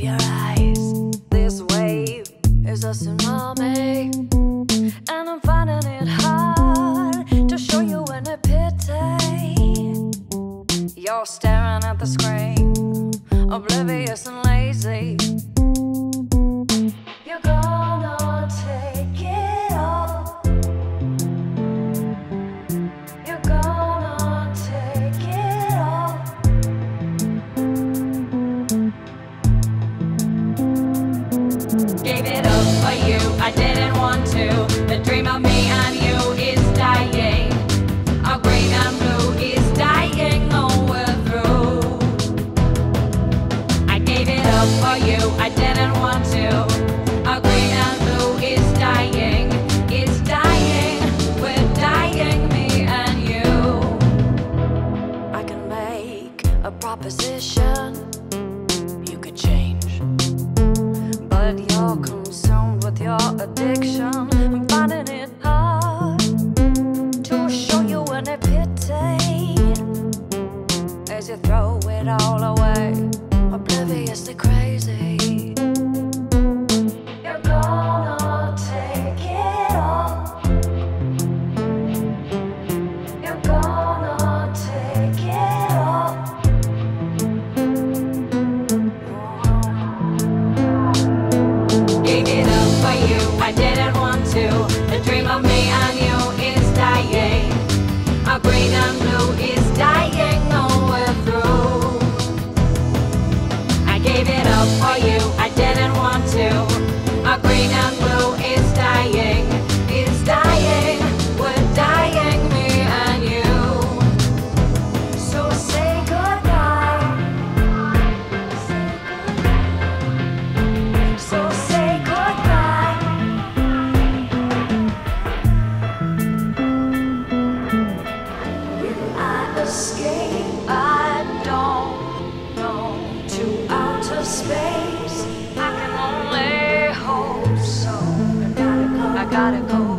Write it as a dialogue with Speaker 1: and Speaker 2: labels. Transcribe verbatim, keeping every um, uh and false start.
Speaker 1: your eyes. This wave is a tsunami, and I'm finding it hard to show you any pity. You're staring at the screen, oblivious and lazy. You're gonna take it all. You're gonna take it all.
Speaker 2: Gave it up for you, I didn't want to. The dream of me and you is dying. Our green and blue is dying, oh we're through. I gave it up for you, I didn't want to. Our green and blue is dying, it's dying, we're dying, me and you.
Speaker 1: I can make a proposition, you could change, but you're consumed with your addiction. I'm finding it hard to show you any pity as you throw it all away, obliviously crazy. You're gonna take it all. You're gonna take it all.
Speaker 2: Gave it up for you, I didn't want to. The dream of me and you is dying. Our green and blue is dying, oh we're through. I gave it up for you, I didn't want to. Our green and blue is dying, is dying, we're dying, me and you.
Speaker 1: So say goodbye. So say goodbye. Will I escape? I don't know. To outer space, I can only hope so. I gotta go. I gotta go.